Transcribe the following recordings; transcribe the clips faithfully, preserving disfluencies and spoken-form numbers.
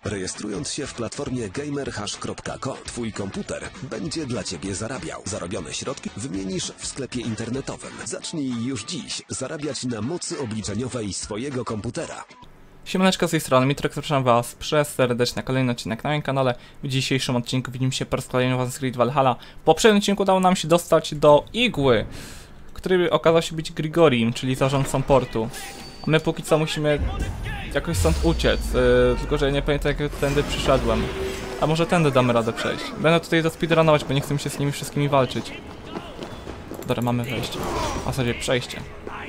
Rejestrując się w platformie gamerhash kropka com, twój komputer będzie dla ciebie zarabiał. Zarobione środki wymienisz w sklepie internetowym. Zacznij już dziś zarabiać na mocy obliczeniowej swojego komputera. Siemaneczko, z tej strony Mitrek, zapraszam was przez serdecznie na kolejny odcinek na moim kanale. W dzisiejszym odcinku widzimy się po raz kolejny w Assassin's Creed Valhalla. W poprzednim odcinku udało nam się dostać do Igły, który okazał się być Grigorim, czyli zarządcą portu. A my póki co musimy jakoś stąd uciec, yy, tylko że nie pamiętam, jak tędy przyszedłem. A może tędy damy radę przejść. Będę tutaj zaspeedrunować, bo nie chcę mi się z nimi wszystkimi walczyć. Dobra, mamy wejście. A w zasadzie przejście.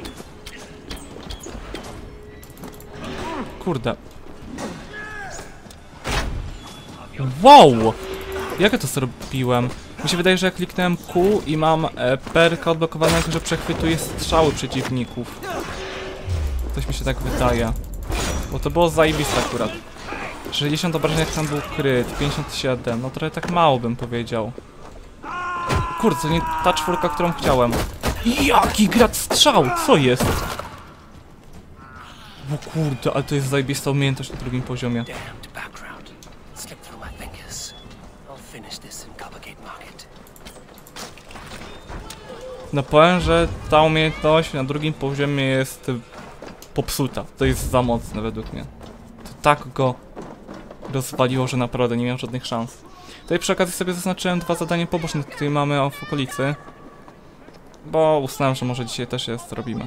Kurde. Wow! Jak ja to zrobiłem? Mi się wydaje, że jak kliknąłem Q i mam e, perka odblokowanego, że przechwytuje strzały przeciwników. Coś mi się tak wydaje. Bo to było zajebiste akurat. sześćdziesiąt obrażeń, jak tam był kryt, pięćdziesiąt siedem, no trochę tak mało bym powiedział. Kurde, to nie ta czwórka, którą chciałem. Jaki grad strzał! Co jest? O kurde, ale to jest zajebista umiejętność na drugim poziomie. No powiem, że ta umiejętność na drugim poziomie jest popsuta. To jest za mocne według mnie. To tak go rozwaliło, że naprawdę nie miał żadnych szans. Tutaj przy okazji sobie zaznaczyłem dwa zadania poboczne, które mamy w okolicy. Bo uznałem, że może dzisiaj też je zrobimy.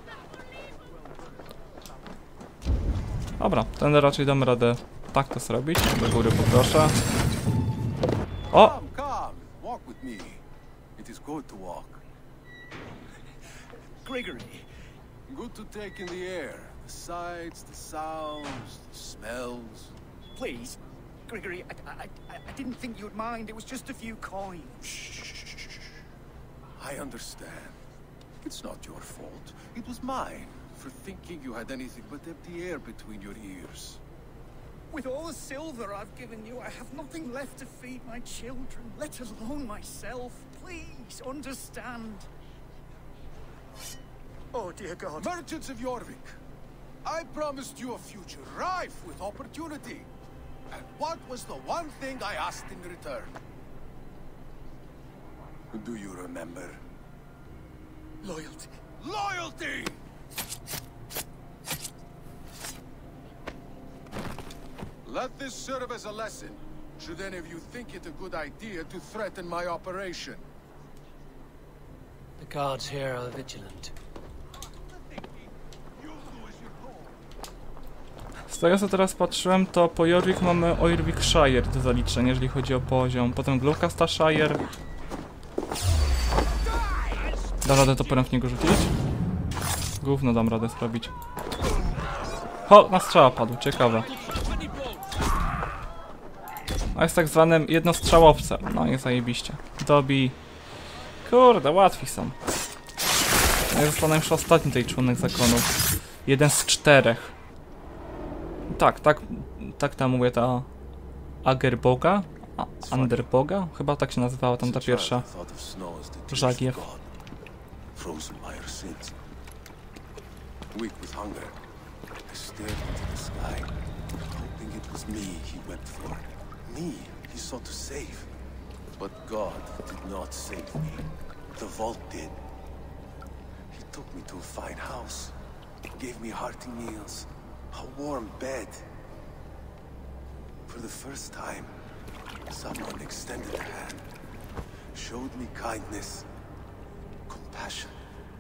Dobra, ten raczej damy radę tak to zrobić. Do góry poproszę. O! Gregory, good to take in the air. The sights, the sounds, the smells. Please, Gregory, I, I, I, I didn't think you'd mind. It was just a few coins. Shh. I understand. It's not your fault. It was mine for thinking you had anything but empty air between your ears. With all the silver I've given you, I have nothing left to feed my children, let alone myself. Please, understand. Oh, dear God. Merchants of Jorvik, I promised you a future rife with opportunity. And what was the one thing I asked in return? Do you remember? Loyalty. Loyalty! Let this serve as a lesson, should any of you think it a good idea to threaten my operation. The guards here are vigilant. Z tego co teraz patrzyłem, to po Jorvik mamy Oirvikshire do zaliczenia, jeżeli chodzi o poziom. Potem Gloucestershire. Dam radę to porem w niego rzucić? Gówno dam radę zrobić. Ho! Na strzała padł, ciekawe. A jest tak zwanym jednostrzałowcem. No nie zajebiście. Dobij. Kurde, łatwi są. Ja zostanę już ostatni tej członek zakonu. Jeden z czterech. Tak, tak, tak tam mówię ta Agerboga? A, Underboga? Chyba tak się nazywała tam ta pierwsza żagiew. A warm bed. For the first time, someone extended a hand, showed me kindness, compassion.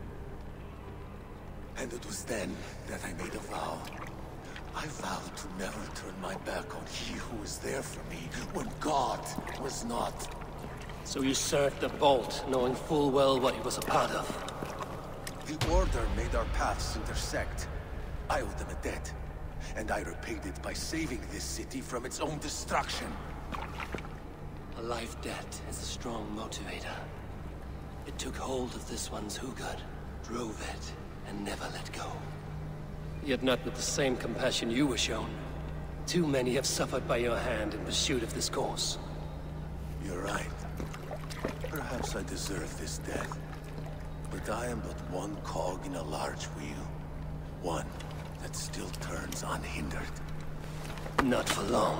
And it was then that I made a vow. I vowed to never turn my back on he who was there for me when God was not. So you served the Bolt, knowing full well what he was a part of. The Order made our paths intersect. I owed them a debt. And I repaid it by saving this city from its own destruction. A life debt is a strong motivator. It took hold of this one's Hugad, drove it, and never let go. Yet not with the same compassion you were shown. Too many have suffered by your hand in pursuit of this course. You're right. Perhaps I deserve this death. But I am but one cog in a large wheel. One that still turns unhindered. Not for long.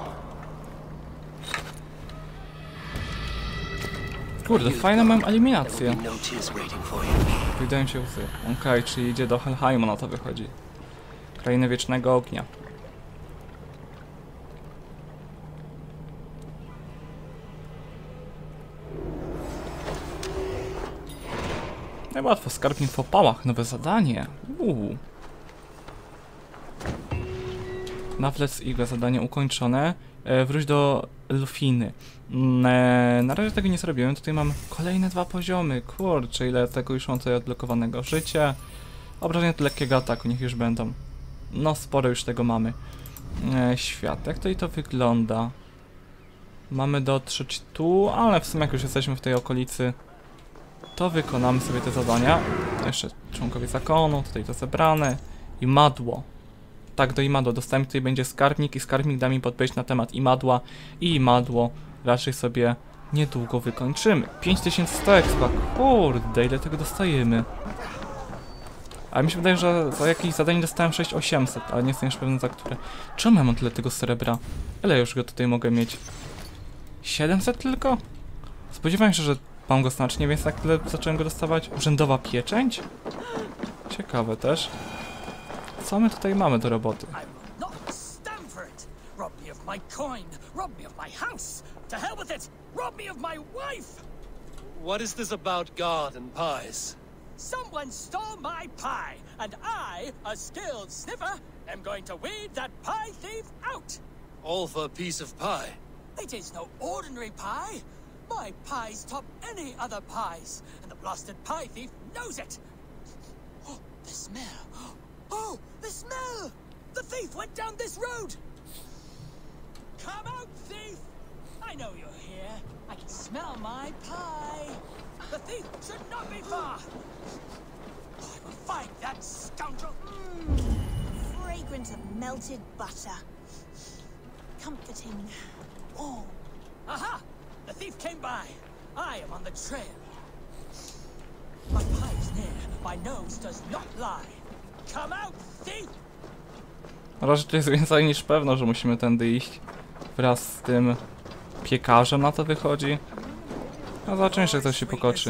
Kurde, fajne mam eliminację. No tears waiting for you. Wydają się łzy. Okej, czyli idzie do Helheimu, na to wychodzi. Krainy Wiecznego Ognia. Najłatwo, skarbnik w opałach, nowe zadanie. Uuu. Nawlec Igła, zadanie ukończone. E, wróć do Lufiny. E, na razie tego nie zrobiłem, tutaj mam kolejne dwa poziomy. Kurczę, ile tego już mam tutaj odblokowanego. Życie. Obrażenia do lekkiego ataku, niech już będą. No, sporo już tego mamy. E, świat, jak to i to wygląda? Mamy dotrzeć tu, ale w sumie jak już jesteśmy w tej okolicy, to wykonamy sobie te zadania. Jeszcze członkowie zakonu, tutaj to zebrane. I madło. Tak, do imadła. Dostałem, tutaj będzie skarbnik i skarbnik da mi podpowiedź na temat imadła. I imadło raczej sobie niedługo wykończymy. pięć tysięcy sto expa. Kurde, ile tego dostajemy. Ale mi się wydaje, że za jakieś zadanie dostałem sześć tysięcy osiemset, ale nie jestem już pewny za które. Czemu ja mam tyle tego srebra? Ile już go tutaj mogę mieć? siedemset tylko? Spodziewałem się, że mam go znacznie, więc tak tyle zacząłem go dostawać. Urzędowa pieczęć? Ciekawe też. Co my tutaj mamy do roboty? I will not stand for it. Rob me of my coin. Rob me of my house. To hell with it. Rob me of my wife. What is this about God and pies? Someone stole my pie, and I, a skilled sniffer, am going to weed that pie thief out. All for a piece of pie. It is no ordinary pie. My pies top any other pies, and the blasted pie thief knows it. Oh, the smell. Oh, the smell! The thief went down this road! Come out, thief! I know you're here. I can smell my pie. The thief should not be far. Oh, I will find that scoundrel. Mmm, fragrant of melted butter. Comforting. Oh, Aha! The thief came by. I am on the trail. My pie is near. My nose does not lie. Come out, thief! Na razie to jest więcej niż pewno, że musimy tędy iść. Wraz z tym piekarzem na to wychodzi. A zobaczymy, jeszcze ktoś się pokoczy.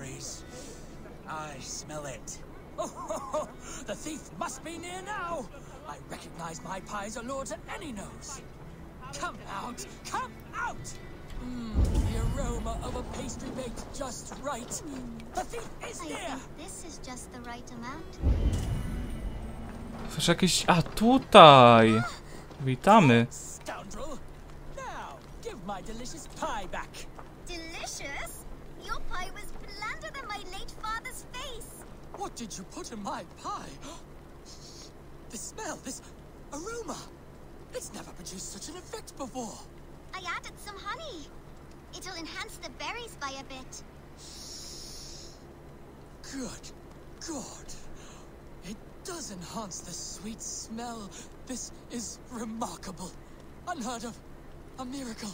I smell it. Oh, ho, ho. The thief must be near now. I recognize my pie's allure to any nose. Come out, come out! Mmm, the aroma of a pastry baked just right. The thief is I near. think this is just the right amount. Słyszę jakieś... A, tutaj! Witamy. Scoundrel! Now, give my delicious pie back. Delicious? Your pie was blander than my late father's face. What did you put in my pie? The smell, this aroma. It's never produced such an effect before. I added some honey. It'll enhance the berries by a bit. Good God. It does enhance the sweet smell. This is remarkable. Unheard of. A miracle.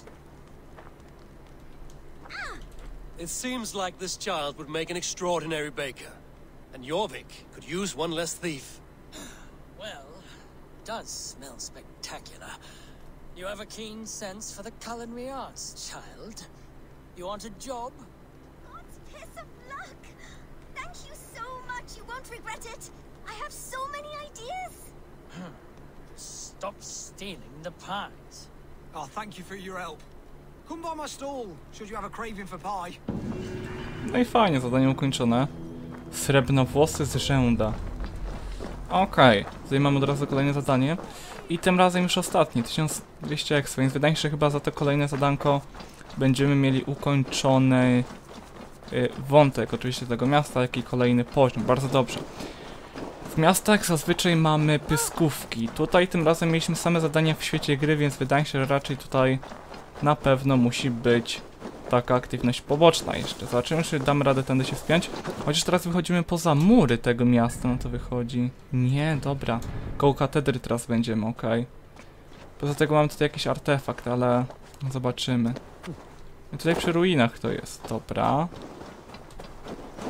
It seems like this child would make an extraordinary baker. And Jorvik could use one less thief. Well, it does smell spectacular. You have a keen sense for the culinary arts, child. You want a job? God's piss of luck. Thank you so much. You won't regret it. I have so many ideas. Stop stealing the pies. Oh, thank you for your help. Come by my stall, should you have a craving for pie. No i fajnie, zadanie ukończone. Srebrnowłosy z rzęda. Okej, okay. Tutaj mamy od razu kolejne zadanie. I tym razem już ostatnie, tysiąc dwieście ekstra, więc wydaje się, że chyba za to kolejne zadanko będziemy mieli ukończony y, wątek oczywiście tego miasta, jak i kolejny poziom. Bardzo dobrze. W miastach zazwyczaj mamy pyskówki. Tutaj tym razem mieliśmy same zadania w świecie gry, więc wydaje się, że raczej tutaj na pewno musi być taka aktywność poboczna jeszcze. Zobaczymy, czy damy radę tędy się wspiąć. Chociaż teraz wychodzimy poza mury tego miasta, no to wychodzi... Nie, dobra. Koło katedry teraz będziemy, okej. Okay. Poza tego mamy tutaj jakiś artefakt, ale... zobaczymy. I tutaj przy ruinach to jest, dobra.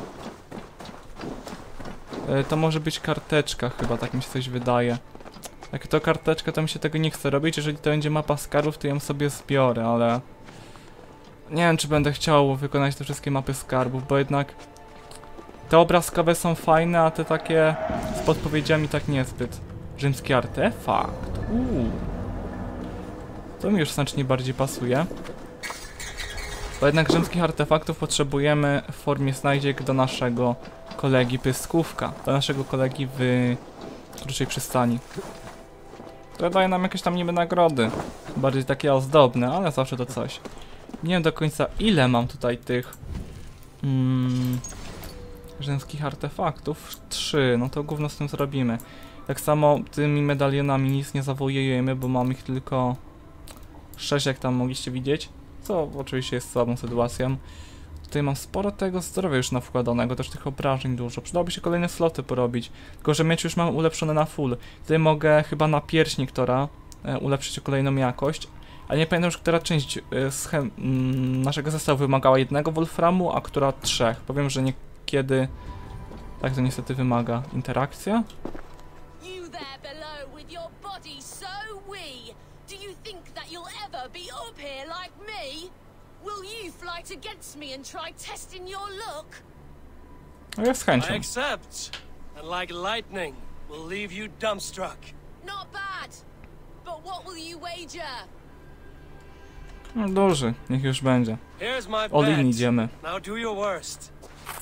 To może być karteczka chyba, tak mi się coś wydaje. Jak to karteczkę, to mi się tego nie chce robić. Jeżeli to będzie mapa skarbów, to ją sobie zbiorę, ale... Nie wiem, czy będę chciał wykonać te wszystkie mapy skarbów, bo jednak... Te obrazkowe są fajne, a te takie z podpowiedziami tak niezbyt. Rzymski artefakt. Uuu. To mi już znacznie bardziej pasuje. Bo jednak rzymskich artefaktów potrzebujemy w formie znajdziek do naszego kolegi Pyskówka. Do naszego kolegi w Kruczej Przystani. To daje nam jakieś tam niby nagrody. Bardziej takie ozdobne, ale zawsze to coś. Nie wiem do końca ile mam tutaj tych mm, rzymskich artefaktów. Trzy, no to gówno z tym zrobimy. Tak samo tymi medalionami nic nie zawojujemy, bo mam ich tylko sześć, jak tam mogliście widzieć. Co oczywiście jest słabą sytuacją. Tutaj mam sporo tego zdrowia już nawkładanego, też tych obrażeń dużo. Przydałoby się kolejne sloty porobić. Tylko że miecz już mam ulepszony na full. Tutaj mogę chyba na pierśnik Tora e, ulepszyć o kolejną jakość. Ale nie pamiętam już, która część e, schem mm, naszego zestawu wymagała jednego wolframu, a która trzech. Powiem, że niekiedy tak to niestety wymaga interakcja. You there below with your body so wee. Do you think that you'll ever be up here like me? Will you fly against me and try testing your luck? No ja z chęcią. I accept. And like lightning, will leave you dumbstruck. Not bad. But what will you wager? No dobrze, niech już będzie. Here's my All in bet. idziemy. Now do your worst.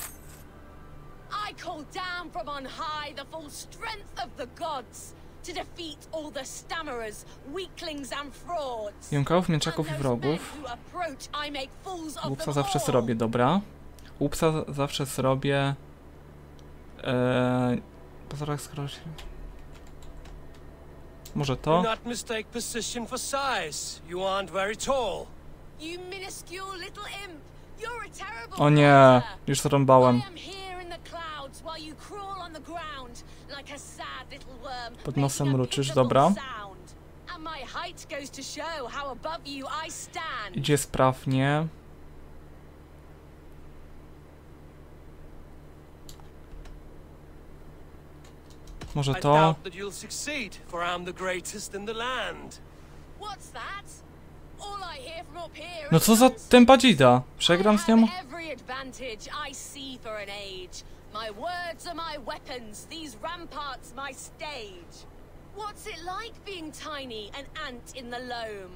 I call down from on high the full strength of the gods to defeat all the stammerers, weaklings and frauds. Jąkałów, mieczaków i wrogów. Łupsa zawsze zrobię, dobra. Łupsa zawsze zrobię... Eee... Pozorach skroś... Może Do to? not mistake position for size. You aren't very tall. You minuscule little imp. You're a terrible O nie, fighter. już zarąbałem. I am here in the clouds while you crawl on the ground like a sad little worm. Pod nosem making a mruczysz, pitiful dobra. sound. And my height goes to show how above you I stand. Idzie sprawnie. Może I to? doubt that you'll succeed, for I'm the greatest in the land. What's that? All I hear from up here No is co za nonsense. tempa dzida? Przegram z I nią? have every advantage I see for an age. My words are my weapons, these ramparts my stage. What's it like being tiny, an ant in the loam?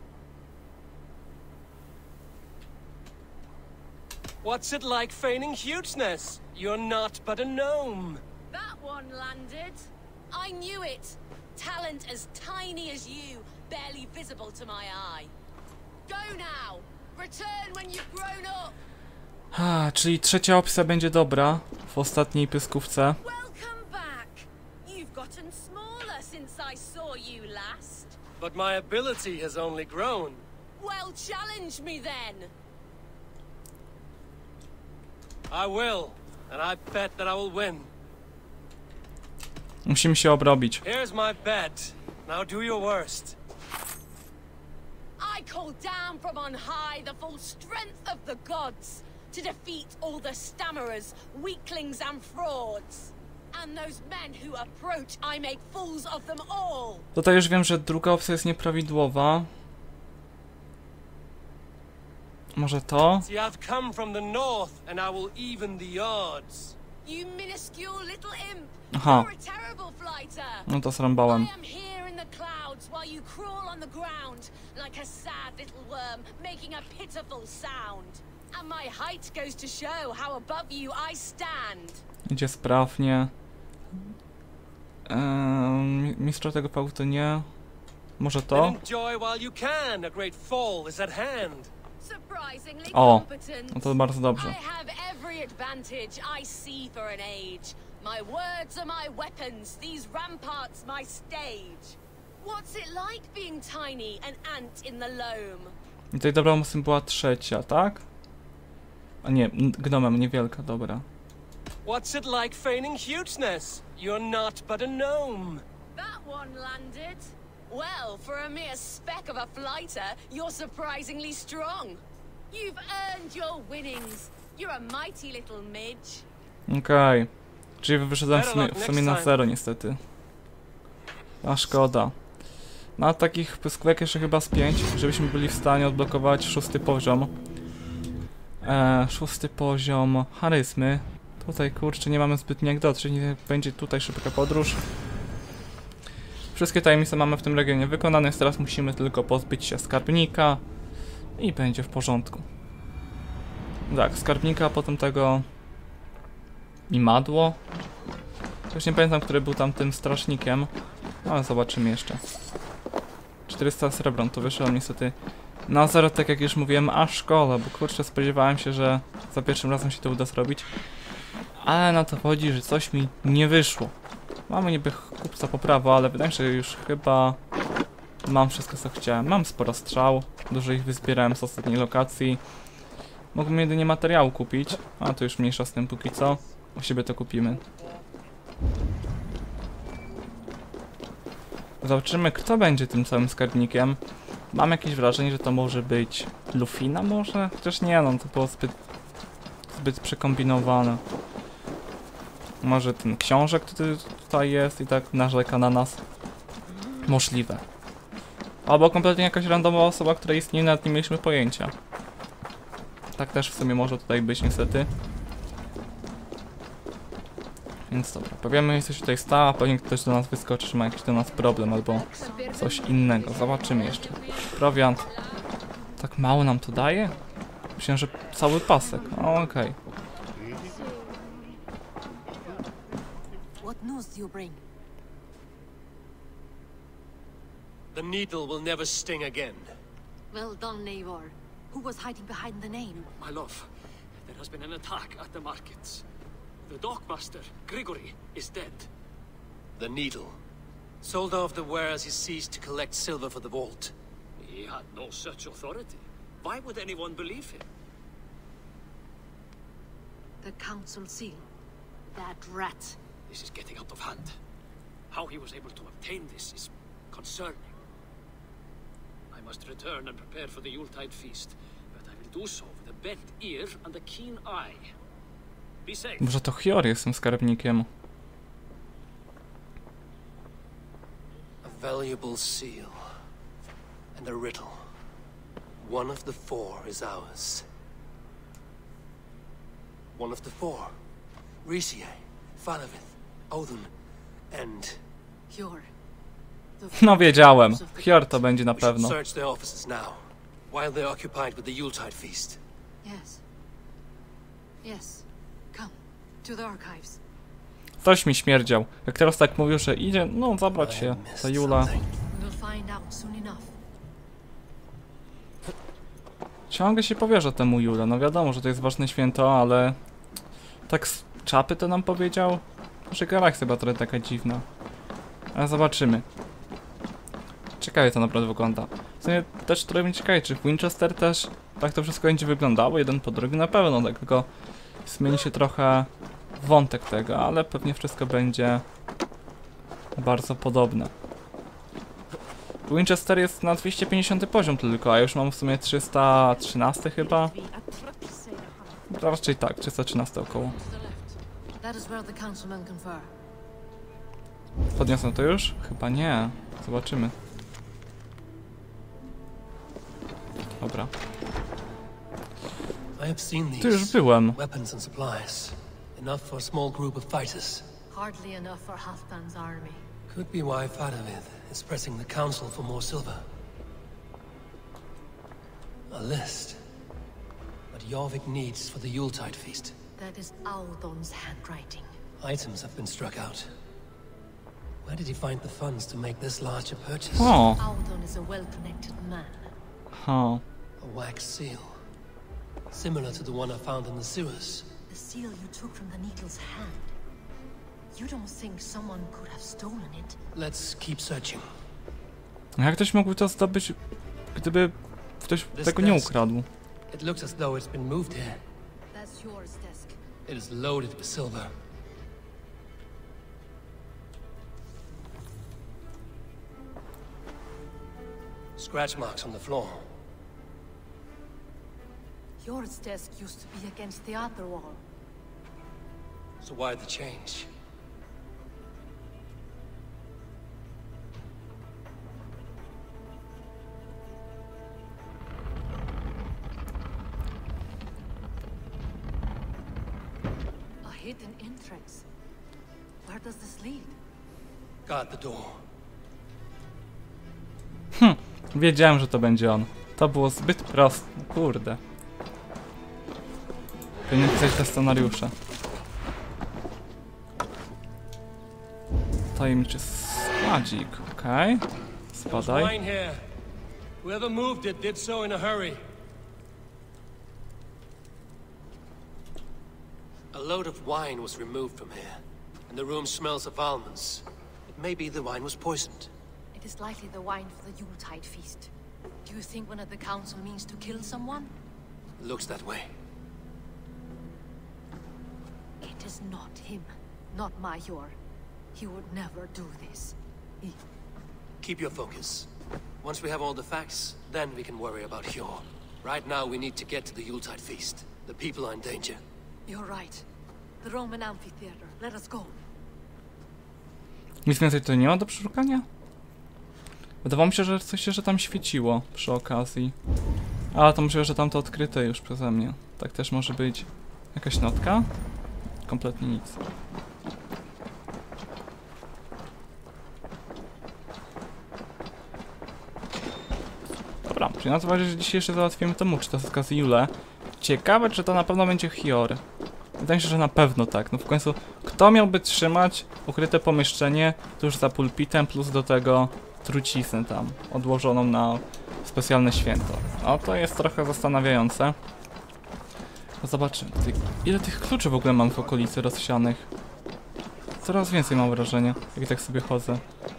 What's it like feigning hugeness? You're not but a gnome. That one landed. I knew it. Talent as tiny as you, barely visible to my eye. Go now. Return when you've grown up. Ha, czyli trzecia opcja będzie dobra w ostatniej pyskówce. Welcome back. You've gotten smaller since I saw you last. But my ability has only grown. Well, challenge me then. I will, and I bet that I will win. Musimy się obrobić. Here's my bet. Now do your worst. I call down from on high the full strength of the gods to defeat all the stammerers, weaklings and frauds. And those men who approach, I make fools of them all. Tutaj już wiem, że druga opcja jest nieprawidłowa. Może to? See, I've come from the north, and I will even the odds. You minuscule little imp. Aha. You're a terrible fighter. No to zrąbałem. I am here in the clouds while you crawl on the ground like a sad little worm, making a pitiful sound. And my height goes to show how above you I stand. Idzie sprawnie. Eee, mistrza tego pału to nie. Może to? Then enjoy while you can. A great fall is at hand. Surprisingly O, competent. no to bardzo dobrze. I have every advantage I see for an age. My words are my weapons, these ramparts my stage. What's it like being tiny, an ant in the loam? I tutaj dobra mocno była trzecia, tak? A nie, gnomem, niewielka, dobra. What's it like feigning hugeness? You're not but a gnome. That one landed. Well, for a mere speck of a fighter, you're surprisingly strong. You've earned your winnings. You're a mighty little midge. Okej. Okay. Czyli wyszedłem w sumie, w sumie na zero niestety. A szkoda. Na takich pyskówek jeszcze chyba z pięć, żebyśmy byli w stanie odblokować szósty poziom. E, szósty poziom charyzmy. Tutaj kurczę nie mamy zbytnio jak dotrzeć, nie będzie tutaj szybka podróż. Wszystkie tajemnice mamy w tym regionie wykonane, więc teraz musimy tylko pozbyć się skarbnika i będzie w porządku. Tak, skarbnika, a potem tego imadło. Już nie pamiętam, który był tam tym strażnikiem, ale zobaczymy jeszcze. czterysta srebron to wyszło niestety na zero, tak jak już mówiłem, a szkoda, bo kurczę spodziewałem się, że za pierwszym razem się to uda zrobić. Ale na to chodzi, że coś mi nie wyszło. Mamy niby kupca po prawo, ale wydaje mi się, że już chyba mam wszystko co chciałem. Mam sporo strzał, dużo ich wyzbierałem z ostatniej lokacji. Mogłem jedynie materiału kupić, a to już mniejsza z tym póki co. U siebie to kupimy. Zobaczymy, kto będzie tym całym skarbnikiem. Mam jakieś wrażenie, że to może być Lufina może? Chociaż nie, no to było zbyt, zbyt przekombinowane. Może ten książę, który tutaj jest i tak narzeka na nas. Możliwe. Albo kompletnie jakaś randomowa osoba, która istnieje, nawet nie mieliśmy pojęcia. Tak też w sumie może tutaj być niestety. Więc dobra, powiemy, że coś tutaj stała, pewnie ktoś do nas wyskoczy, że ma jakiś do nas problem albo coś innego. Zobaczymy jeszcze. Prowiant. Tak mało nam to daje? Myślałem, że cały pasek. Okej. Okay. What news do you bring? The needle will never sting again. Well done, Eivor. Who was hiding behind the name? My love, there has been an attack at the markets. The dockmaster, Grigory, is dead. The needle. Soldov the wares he seized to collect silver for the vault. He had no such authority. Why would anyone believe him? The council seal. That rat. This is getting out of hand. How he was able to obtain this is concerning. I must return and prepare for the Yuletide feast, but I will do so with a bent ear and a keen eye. Be safe. Może to Hjor jest tym skarbnikiem. A valuable seal and a riddle. One of the four is ours. One of the four. Ricie, Falavith, Odin, and... Hjor. No wiedziałem. Hjor to będzie na We should pewno. search their offices now, while they're occupied with the Yuletide feast. Yes. Yes. Come. To the archives. Coś mi śmierdział. Jak teraz tak mówił, że idzie, no zabrać się za Jula. We'll find out soon enough. Ciągle się powierza temu Jule. No wiadomo, że to jest ważne święto, ale... Tak z czapy to nam powiedział? Że gra chyba trochę taka dziwna. Ale zobaczymy. Ciekawie to naprawdę wygląda. W sumie też trochę mnie ciekawi, czy w Winchester też tak to wszystko będzie wyglądało, jeden po drugim na pewno, tak tylko zmieni się trochę wątek tego, ale pewnie wszystko będzie bardzo podobne. Winchester jest na dwieście pięćdziesiąty poziom tylko, a już mam w sumie trzysta trzynaście chyba. Raczej tak, trzysta trzynaście około. That is where the councilmen confer. Podniosę to już? Chyba nie. Zobaczymy. Dobra. I have seen Tu już these byłem. weapons and supplies. Enough for a small group of fighters. Hardly enough for Halfdan's army. Could be why Faravith is pressing the council for more silver. A list. What Jorvik needs for the Yuletide feast. That is Audon's handwriting. Items have been struck out. Where did he find the funds to make this larger purchase? O! Audon is a well-connected man. Ha. A wax seal. Similar to the one I found in the sewers. The seal you took from the Needle's hand. You don't think someone could have stolen it? Let's keep searching. Jak ktoś mógłby to zdobyć, gdyby ktoś tego nie ukradł? It looks as though it's been moved here. That's yours, desk. It is loaded with silver. Scratch marks on the floor. Yours desk used to be against the other wall. So why the change? hidden entrance. Where does this lead? Guard the door. Hm, wiedziałem, że to będzie on. To było zbyt proste, kurde. Powinien pisać te scenariusze. Tajemniczy składzik, okej. Okay. Spadaj. Wine here. Whoever moved it did so in a hurry. A load of wine was removed from here, and the room smells of almonds. It may be the wine was poisoned. It is likely the wine for the Yuletide feast. Do you think one of the council means to kill someone? Looks that way. It is not him, not Major. He would never do this. He... Keep your focus. Once we have all the facts, then we can worry about Hjor. Right now we need to get to the Yuletide feast. The people are in danger. You're right. The Roman amphitheater. Let us go. Nic więcej tutaj nie ma do przeszukania? Wydawało mi się, że coś się, że tam świeciło przy okazji. Ale to myślę, że tam to odkryte już przeze mnie. Tak też może być. Jakaś notka? Kompletnie nic. Dobra, czyli na to uważać, że dzisiaj jeszcze załatwimy temu, czy to z okazji Jule. Ciekawe, czy to na pewno będzie Hjor. Wydaje mi się, że na pewno tak. No w końcu, kto miałby trzymać ukryte pomieszczenie tuż za pulpitem, plus do tego truciznę tam, odłożoną na specjalne święto. No to jest trochę zastanawiające. No zobaczymy. Ile tych kluczy w ogóle mam w okolicy rozsianych? Coraz więcej mam wrażenia, jak tak sobie chodzę.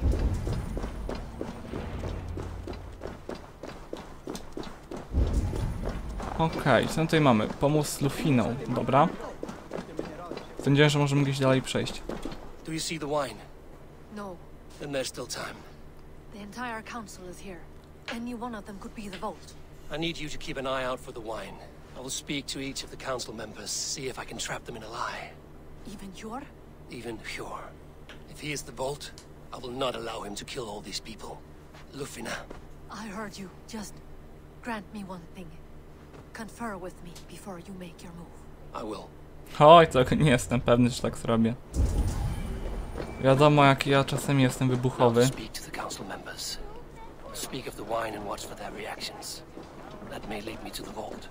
Okej, okay, co tutaj mamy? Pomóc z Lufiną, dobra. Sądziłem, że możemy gdzieś dalej przejść. Do you see the wine? No. Then there's still time. The entire council is here. Any one of them could be the vault. I need you to keep an eye out for the wine. I will speak to each of the council members, see if I can trap them in a lie. Even Hjor? Even Hjor. If he is the vault, I will not allow him to kill all these people. Lufina. I heard you. Just grant me one thing. Confer with me before you make your move. I will. Oj, to nie jestem pewny, że tak zrobię. Wiadomo, jak ja czasem jestem wybuchowy. Speak to the council members. Speak of the wine and watch for their reactions. That may lead me to the vault.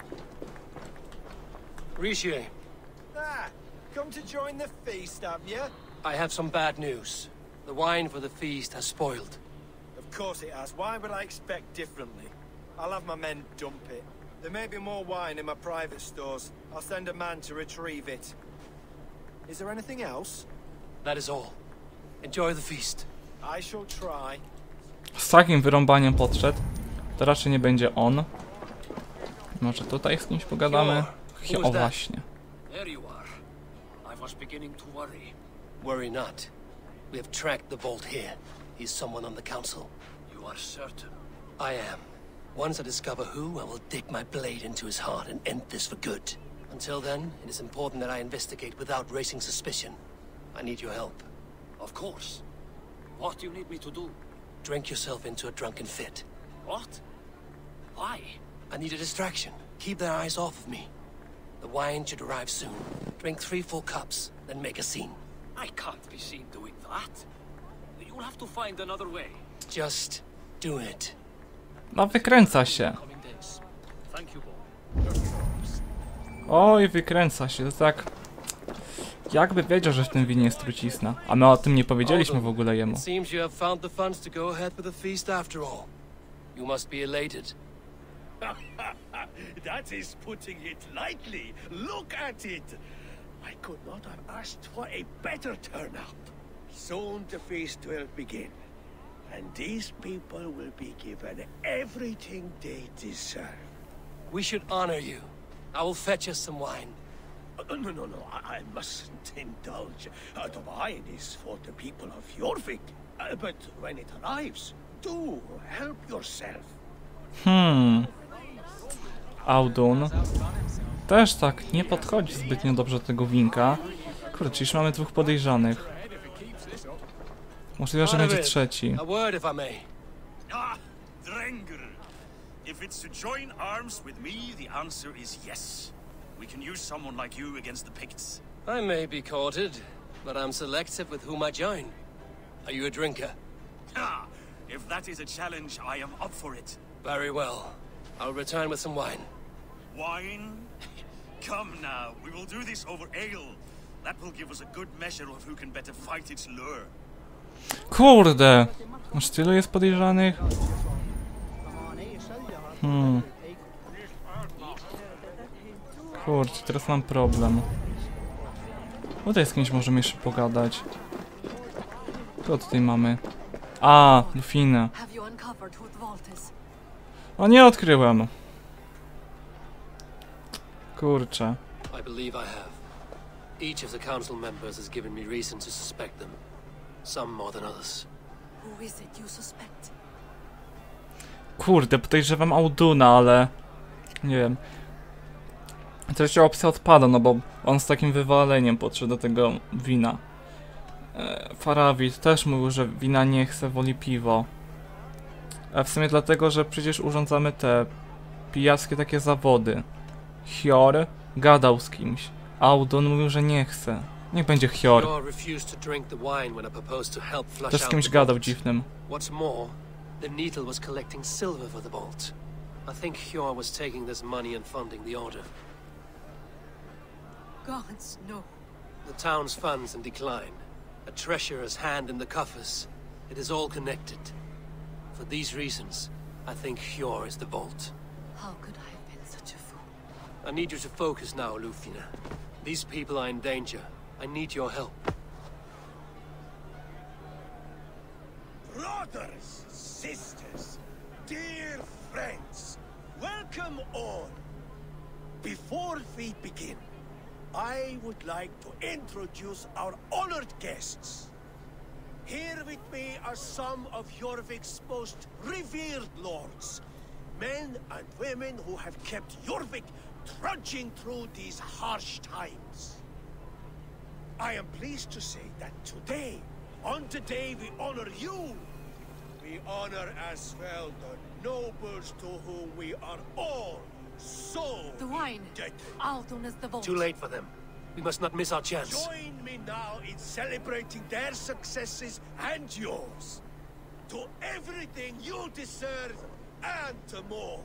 Rishi. Ah, come to join the feast, have you? I have some bad news. The wine for the feast has spoiled. Of course it has. Why would I expect differently? I'll have my men dump it. There may be more wine in my private stores. I'll send a man to retrieve it. Is there anything else? That is all. Enjoy the feast. I shall try. Z takim wyrąbaniem podszedł. To raczej nie będzie on. Może tutaj z kimś pogadamy? O właśnie. There you are. I was beginning to worry. Worry not. We have tracked the vault here. He's someone on the council. You are certain? I am. Once I discover who, I will dig my blade into his heart and end this for good. Until then, it is important that I investigate without raising suspicion. I need your help. Of course. What do you need me to do? Drink yourself into a drunken fit. What? Why? I need a distraction. Keep their eyes off of me. The wine should arrive soon. Drink three full cups, then make a scene. I can't be seen doing that. You'll have to find another way. Just do it. No wykręca się. Oj, wykręca się, to tak... Jakby wiedział, że w tym winie jest trucizna. A my o tym nie powiedzieliśmy w ogóle jemu. Seems you have found the funds to go ahead with the feast after all. You must be elated. That is putting it lightly. Look at it. I could not have asked for a better turnout. Soon the feast will begin. And these people will be given everything they deserve. We should honor you. I will fetch us some wine. Uh, no, no, no, I, I mustn't indulge. Uh, the wine is for the people of Jorvik. Uh, but when it arrives, do help yourself. Hmm. Audun też tak nie podchodzi zbytnio dobrze do tego winka. Kurde, czyli już mamy dwóch podejrzanych. Możliwe, że będzie trzeci. A word, if I may. Ah, Drengr. If it's to join arms with me, the answer is yes. We can use someone like you against the Picts. I may be courted, but I'm selective with whom I join. Are you a drinker? Ha! If that is a challenge, I am up for it. Very well. I'll return with some wine. Wine? Come now, we will do this over ale. That will give us a good measure of who can better fight its lure. Kurde! Aż tylu jest podejrzanych? Hmm. Kurczę, teraz mam problem. Tutaj z kimś możemy jeszcze pogadać. Co tutaj mamy? A, Lufina. O, nie odkryłem. Kurczę. I believe I have. Each of the council members has given me reason to suspect them. Some more than others. Who is it you suspect? Kurde, podejrzewam Auduna, ale... Nie wiem. Trzecia opcja odpada, no bo on z takim wywaleniem podszedł do tego wina. E, Farawid też mówił, że wina nie chce, woli piwo. A w sumie dlatego, że przecież urządzamy te pijackie takie zawody. Hjor gadał z kimś. Audun mówił, że nie chce. Niech będzie Hjor. Też z kimś gadał dziwnym. What's more, the Needle was collecting silver for the vault. I think Hjor was taking this money and funding the order. Gods, no. The town's funds in decline. A treasurer's hand in the coffers. It is all connected. For these reasons, I think Hjor is the vault. How could I have been such a fool? I need you to focus now, Lufina. These people are in danger. I need your help. Brothers, sisters, dear friends, welcome all. Before we begin, I would like to introduce our honored guests. Here with me are some of Jorvik's most revered lords, men and women who have kept Jorvik trudging through these harsh times. I am pleased to say that today, on the day we honor you, we honor as well the nobles to whom we are all so The wine. indebted. Audun is the vault. Too late for them. We must not miss our chance. Join me now in celebrating their successes and yours. To everything you deserve and to more.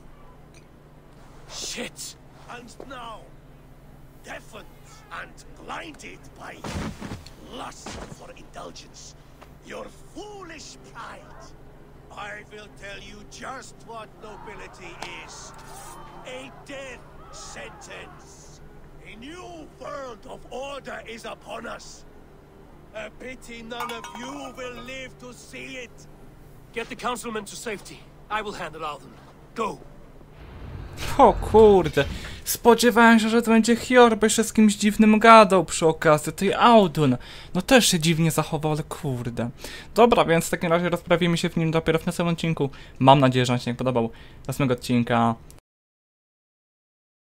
Shit! And now, deafened and blinded by lust for indulgence, your foolish pride, I will tell you just what nobility is. A death sentence. A new world of order is upon us. A pity none of you will live to see it. Get the councilman to safety. I will handle Audun. Go! O kurde, spodziewałem się, że to będzie Hjor, bo jeszcze z kimś dziwnym gadał przy okazji, to i Audun. No też się dziwnie zachował, ale kurde. Dobra, więc w takim razie rozprawimy się w nim dopiero w następnym odcinku. Mam nadzieję, że on się nie podobał. Do następnego odcinka.